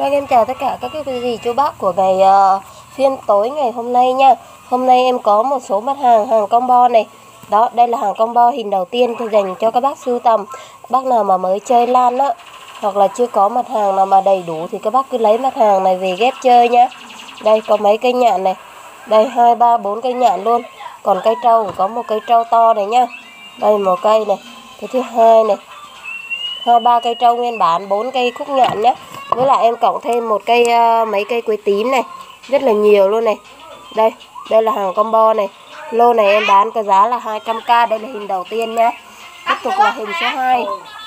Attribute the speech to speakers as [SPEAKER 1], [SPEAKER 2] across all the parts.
[SPEAKER 1] Vâng, em chào tất cả các quý vị chú bác của ngày phiên tối ngày hôm nay nha. Hôm nay em có một số mặt hàng combo này. Đó, đây là hàng combo hình đầu tiên thì dành cho các bác sưu tầm. Bác nào mà mới chơi lan á, hoặc là chưa có mặt hàng nào mà đầy đủ thì các bác cứ lấy mặt hàng này về ghép chơi nhá. Đây có mấy cây nhạn này. Đây 2, 3, 4 cây nhạn luôn. Còn cây trâu có một cây trâu to này nhá. Đây một cây này. Cái thứ hai này. 2, 3 cây trâu nguyên bản, 4 cây khúc nhạn nhé. Với lại em cộng thêm một cây mấy cây quế tím này, rất là nhiều luôn này. Đây là hàng combo này. Lô này em bán có giá là 200k, đây là hình đầu tiên nhá. Tiếp tục là hình số 2.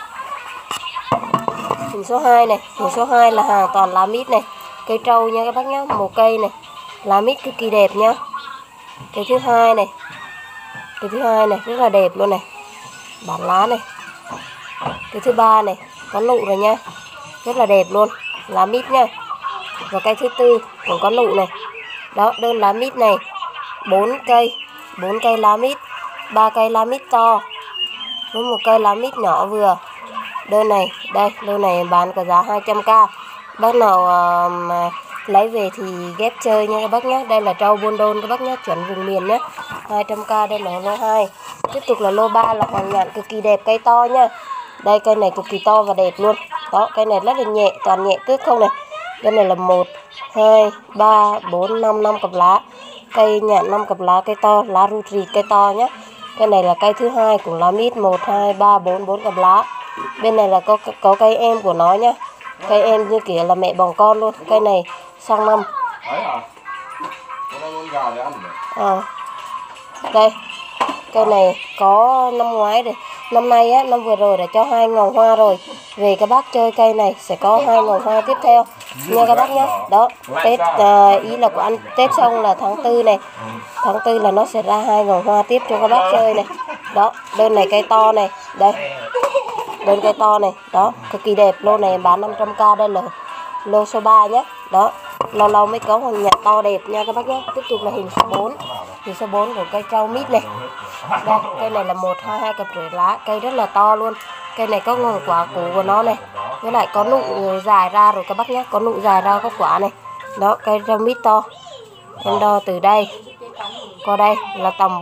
[SPEAKER 1] Hình số 2 này, hình số 2 là hàng toàn lá mít này. Cây trâu nha các bác nhá, một cây này. Lá mít cực kỳ đẹp nhá. Cây thứ hai này. Cây thứ hai này rất là đẹp luôn này. Bản lá này. Cây thứ ba này, có nụ rồi nha. Rất là đẹp luôn, lá mít nha. Và cây thứ tư cũng có nụ này. Đó, đơn lá mít này 4 cây lá mít, 3 cây lá mít to với một cây lá mít nhỏ vừa. Đơn này, đây, đơn này bán có giá 200k. Bác nào mà lấy về thì ghép chơi nha các bác nhé. Đây là trâu buôn đôn các bác nhé, chuẩn vùng miền nhé. 200k, đây là lô 2. Tiếp tục là lô 3 là hoàng nhạn cực kỳ đẹp, cây to nha. Đây cây này cực kỳ to và đẹp luôn. Đó, cây này rất là nhẹ, toàn nhẹ tước không này. Đây này là 1, 2, 3, 4, 5 cặp lá. Cây nhạn 5 cặp lá, cây to, lá ru rịt, cây to nhé. Cây này là cây thứ hai của lá mít, 1, 2, 3, 4 cặp lá. Bên này là có cây em của nó nhá. Cây em như kiểu là mẹ bồng con luôn. Cây này sang năm. Đây, cây này có năm ngoái rồi. Năm nay á, năm vừa rồi đã cho 2 ngọn hoa rồi. Về các bác chơi cây này sẽ có 2 ngọn hoa tiếp theo nha các bác nhé. Đó, Tết ý là của ăn Tết xong là tháng 4 này. Tháng 4 là nó sẽ ra 2 ngọn hoa tiếp cho các bác chơi này. Đó, đơn này cây to này. Đây. Đơn cây to này, đó, cực kỳ đẹp. Lô này bán 500k, đây là lô số 3 nhé. Đó, lâu lâu mới có hoàng nhạn to đẹp nha các bác nhé. Tiếp tục là hình số 4. Hình số 4 của cây trâu mít này. Đây, cây này là 1, 2 cặp rưỡi lá, cây rất là to luôn. Cây này có ngọn quả củ của nó này. Với lại có nụ dài ra rồi các bác nhé, có nụ dài ra có quả này. Đó, cây trâu mít to. Em đo từ đây qua đây là tầm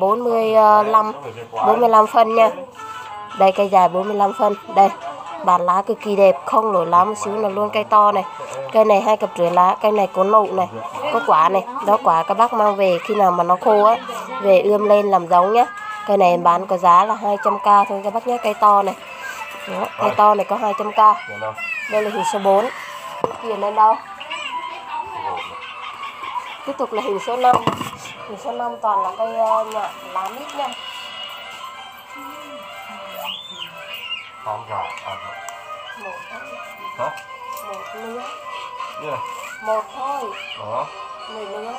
[SPEAKER 1] 45 phân nha. Đây cây dài 45 phân. Đây, bản lá cực kỳ đẹp, không nổi lá một xíu nào luôn, cây to này. Cây này 2 cặp rưỡi lá, cây này có nụ này, có quả này. Đó, quả các bác mang về khi nào mà nó khô á, về ươm lên làm giống nhá. Cây này bán có giá là 200k thôi các bác nhé, cây to này. Đó, cây to này có 200k. Đây là hình số 4. Tiền lên đâu? Tiếp tục là hình số 5. Hình số 5 toàn là cây nhạn lá mít nha.
[SPEAKER 2] Con gà
[SPEAKER 1] Một
[SPEAKER 2] hả?
[SPEAKER 1] Một lứa.
[SPEAKER 2] Yeah.
[SPEAKER 1] Một thôi.
[SPEAKER 2] Đó.
[SPEAKER 1] 10 lứa.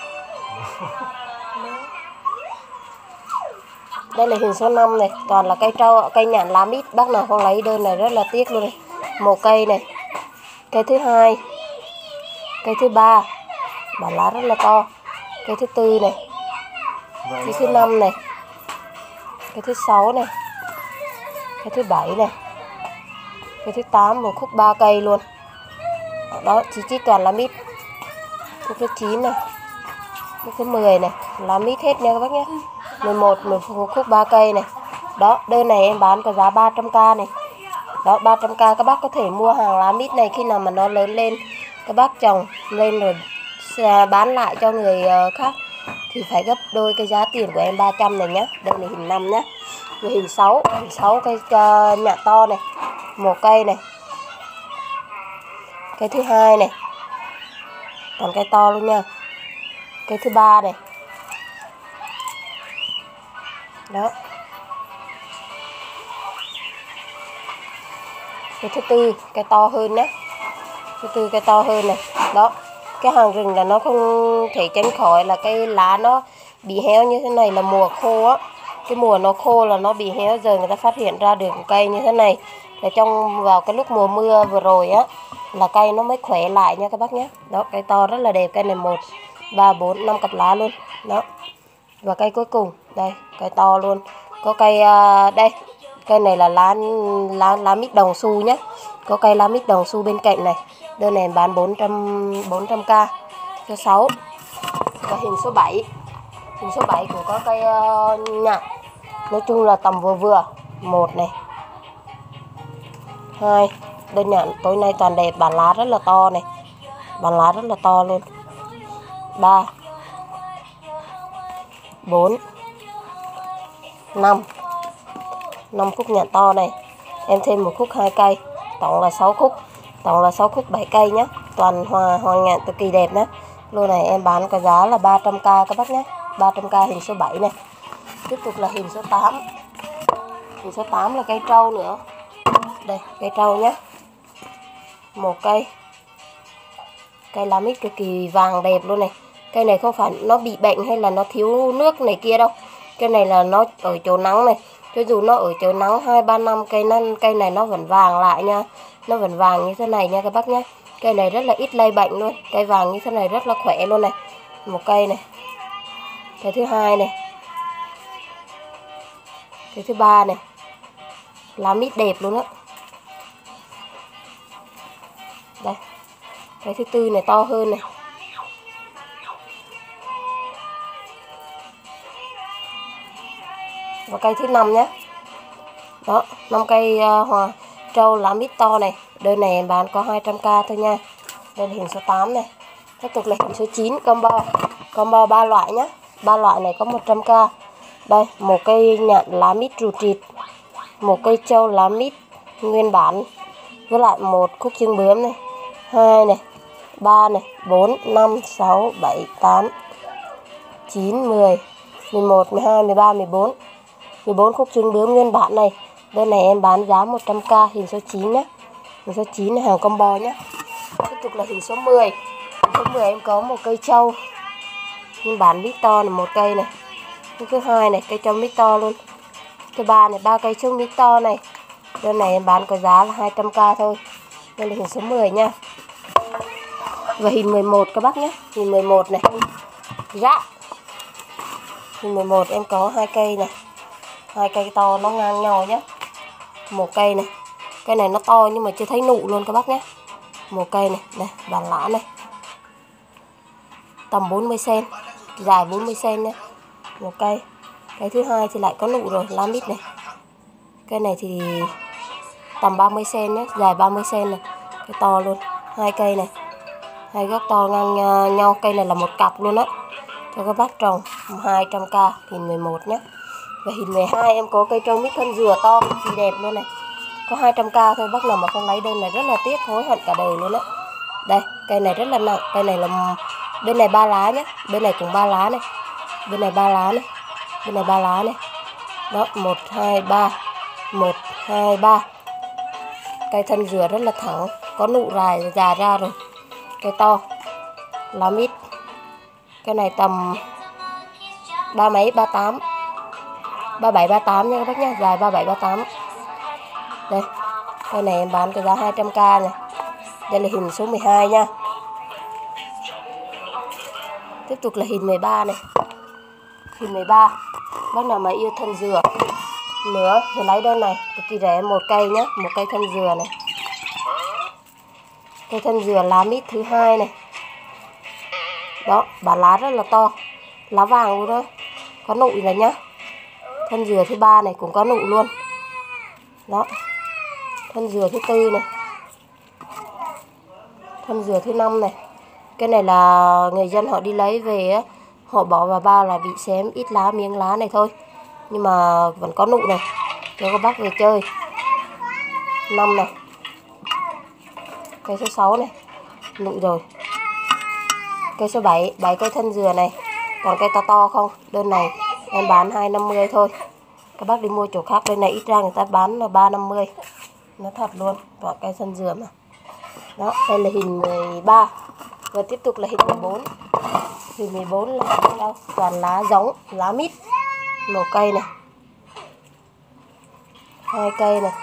[SPEAKER 1] Đây là hình số 5 này, toàn là cây trâu, cây nhạn lá mít. Bác nào không lấy đơn này rất là tiếc luôn này. Một cây này. Cây thứ hai. Cây thứ ba. Bản lá rất là to. Cây thứ tư này. Cây thứ 5 này. Cây thứ 6 này. Cây thứ 7 này. Cây thứ 8 một khúc 3 cây luôn. Đó, chỉ toàn lá mít. Cây thứ 9 này. Cây thứ 10 này, lá mít hết nha các bác nhé. 11 một khúc 3 cây này. Đó, đơn này em bán có giá 300k này. Đó, 300k các bác có thể mua hàng lá mít này khi nào mà nó lớn lên, các bác trồng lên rồi bán lại cho người khác thì phải gấp đôi cái giá tiền của em 300 này nhé. Đây là hình 5 nhé. Rồi hình 6, hình 6 cây nhạn to này, một cây này. Cây thứ hai này. Còn cây to luôn nha. Cây thứ ba này. Đó. Cây thứ tư, cây to hơn nhé. Thứ tư cây to hơn này. Đó. Cái hàng rừng là nó không thể tránh khỏi là cái lá nó bị héo như thế này là mùa khô á. Cái mùa nó khô là nó bị héo, giờ người ta phát hiện ra được cây như thế này. Để trong vào cái lúc mùa mưa vừa rồi á là cây nó mới khỏe lại nha các bác nhé. Đó, cây to rất là đẹp, cây này 1, 3, 4, 5 cặp lá luôn. Đó. Và cây cuối cùng, đây, cây to luôn. Có cây đây, cây này là lá mít đồng xu nhé. Có cây lá mít đồng xu bên cạnh này. Đơn này em bán 400k. Số 6 và hình số 7. Hình số 7 cũng có cây nhạn. Nói chung là tầm vừa vừa. 1 này, 2. Đơn nhạn tối nay toàn đẹp, bản lá rất là to này. Bản lá rất là to luôn. 3, 4, 5. 5 khúc nhạn to này. Em thêm một khúc 2 cây, tổng là 6 khúc. Tổng là 6 khúc 7 cây nhé. Toàn hoa nhạn cực kỳ đẹp nhé. Lô này em bán có giá là 300k các bác nhé. 300k hình số 7 này. Tiếp tục là hình số 8. Hình số 8 là cây trâu nữa. Đây, cây trâu nhé. Một cây. Cây lá mít cực kỳ vàng đẹp luôn này. Cây này không phải nó bị bệnh hay là nó thiếu nước này kia đâu. Cây này là nó ở chỗ nắng này. Cho dù nó ở chỗ nắng 2-3 năm cây này nó vẫn vàng lại nha. Nó vẫn vàng như thế này nha các bác nhé. Cây này rất là ít lây bệnh luôn. Cây vàng như thế này rất là khỏe luôn này. Một cây này. Cây thứ hai này. Cây thứ ba này. Lá mít đẹp luôn á. Đây. Cây thứ tư này to hơn này. Và cây thứ 5 nhé. Đó, 5 cây hoa trâu lá mít to này. Đơn này em bán có 200k thôi nha. Đây là hình số 8 này. Tiếp tục là hình số 9 combo. Combo 3 loại nhé. 3 loại này có 100k. Đây, một cây nhạn lá mít rù trịt. Một cây trâu lá mít nguyên bản. Với lại một khúc trứng bướm này. 2 này, 3 này, 4, 5, 6, 7, 8, 9, 10, 11, 12, 13, 14. 14 khúc trứng bướm nguyên bản này. Đơn này em bán giá 100k hình số 9 nhé. Hình số 9 là hàng combo nhé. Tiếp tục là hình số 10. Hình số 10 em có một cây trâu nguyên bản mít to là một cây này. Thứ hai này, cây trâu mít to luôn. Thứ ba này, 3 cây trâu mít to này. Đơn này em bán có giá là 200k thôi. Đây là hình số 10 nha. Và hình 11 các bác nhé. Hình 11 này. Dạ. Hình 11 em có 2 cây này. 2 cây to nó ngang nhau nhé. Một cây này. Cây này nó to nhưng mà chưa thấy nụ luôn các bác nhé. Một cây này, đây, bản lá này. Tầm 40 cm, dài 40 cm nhé. Một cây. Cây thứ hai thì lại có nụ rồi, lá mít này. Cây này thì tầm 30 cm nhé, dài 30 cm này. Cây to luôn. 2 cây này. 2 gốc to ngang nhau, cây này là một cặp luôn á. Cho các bác trồng 200k hình 11 nhé. Và hình 12 em có cây trâu mít thân dừa to cực kỳ đẹp luôn này. Có 200k thôi, bác nào mà không lấy đơn này rất là tiếc, hối hận cả đời luôn á. Đây, cây này rất là nặng, cây này là bên này 3 lá nhé, bên này cũng 3 lá này. Bên này 3 lá này. Bên này 3 lá này. Đó, 1 2 3. 1 2 3. Cây thân dừa rất là thẳng, có nụ già ra rồi. Cây to. Lá mít. Cái này tầm 3 mấy 38. 37 38 nha các bác nhá, dài 37 38. Đây. Cây này em bán cái giá 200k này. Đây là hình số 12 nha. Tiếp tục là hình 13 này. Hình 13. Bác nào mà yêu thân dừa nữa thì lấy đơn này, cực kỳ rẻ, một cây nhá, một cây thân dừa này. Cây thân dừa lá mít thứ hai này. Đó, bản lá rất là to. Lá vàng luôn đó. Có nụ này nhá. Thân dừa thứ ba này cũng có nụ luôn. Đó. Thân dừa thứ tư này. Thân dừa thứ 5 này. Cái này là người dân họ đi lấy về á, họ bỏ vào bao là bị xém ít lá, miếng lá này thôi. Nhưng mà vẫn có nụ này. Cho các bác về chơi. 5 này. Cây số 6 này. Nụ rồi. Cây số 7, 7 cây thân dừa này. Còn cây to to không? Đơn này em bán 250 thôi. Các bác đi mua chỗ khác, đây này ít ra người ta bán là 350. Nó thật luôn, toàn cây thân dừa mà. Đó, đây là hình 13. Và tiếp tục là hình 14. Hình 14 là đâu? Toàn lá giống, lá mít. Một cây này. 2 cây này.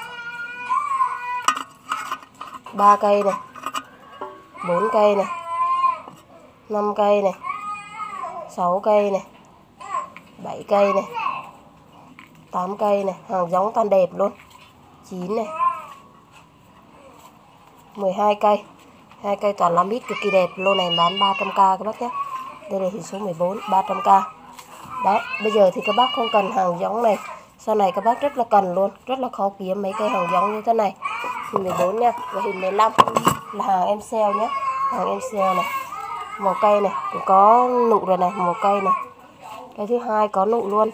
[SPEAKER 1] 3 cây này. 4 cây này. 5 cây này. 6 cây này. 7 cây này. 8 cây này, hàng giống toàn đẹp luôn. 9 này. 12 cây. Hai cây toàn lá mít cực kỳ đẹp. Lô này bán 300k các bác nhé. Đây là hình số 14, 300k. Đó, bây giờ thì các bác không cần hàng giống này. Sau này các bác rất là cần luôn, rất là khó kiếm mấy cây hàng giống như thế này. Hình 14 nha, và hình 15 là hàng em sale nhé. Hàng em sale này. Màu cây này cũng có nụ rồi này, màu cây này. Cái thứ hai có nụ luôn.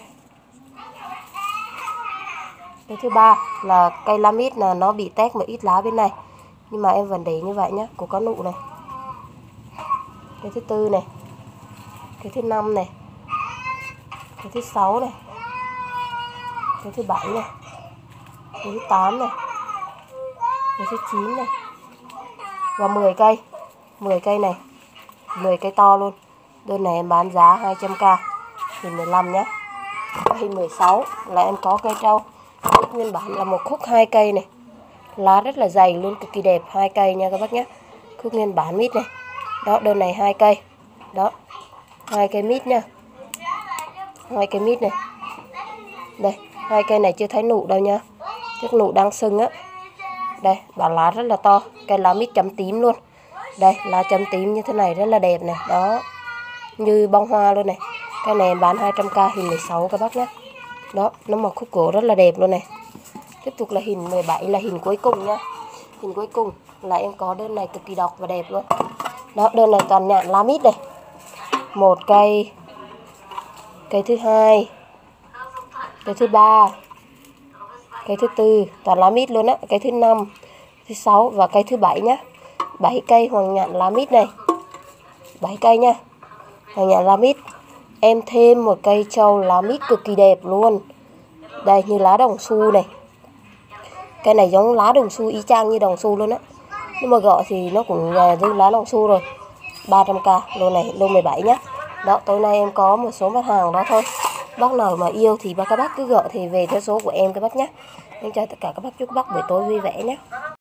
[SPEAKER 1] Cái thứ ba là cây lá mít là nó bị tét một ít lá bên này, nhưng mà em vẫn để như vậy nhé, cũng có nụ này. Cái thứ tư này, cái thứ năm này, cái thứ sáu này, cái thứ bảy này, cái thứ 8 này, cái thứ 9 này, và 10 cây. 10 cây này, 10 cây to luôn. Đơn này em bán giá 200k. Hình 15 nhé. Hình 16 là em có cây trâu. Nguyên bản là một khúc 2 cây này. Lá rất là dày luôn, cực kỳ đẹp. 2 cây nha các bác nhé. Khúc nguyên bản mít này. Đó, đơn này 2 cây. Đó, 2 cây mít nha. 2 cây mít này. Đây, 2 cây này chưa thấy nụ đâu nha. Chiếc nụ đang sưng á. Đây, bản lá rất là to. Cây lá mít chấm tím luôn. Đây, lá chấm tím như thế này rất là đẹp này. Đó, như bông hoa luôn này. Cái này em bán 200k, hình 16 các bác nhé. Đó, nó một khúc gỗ rất là đẹp luôn này. Tiếp tục là hình 17 là hình cuối cùng nha. Hình cuối cùng là em có đơn này cực kỳ độc và đẹp luôn. Đó, đơn này toàn nhạn lá mít này. Một cây, cây thứ hai, cây thứ ba, cây thứ tư, toàn lá mít luôn á. Cây thứ 5, thứ 6 và cây thứ 7 nhá. 7 cây hoàng nhạn lá mít này. 7 cây nha. Hoàng nhạn lá mít. Em thêm một cây trâu lá mít cực kỳ đẹp luôn. Đây, như lá đồng xu này. Cây này giống lá đồng xu, y chang như đồng xu luôn á. Nhưng mà gọi thì nó cũng như lá đồng xu rồi. 300k, lô này, lô 17 nhá. Đó, tối nay em có một số mặt hàng đó thôi. Bác nào mà yêu thì các bác cứ gọi thì về theo số của em các bác nhé. Em chào tất cả các bác, chúc các bác buổi tối vui vẻ nhé.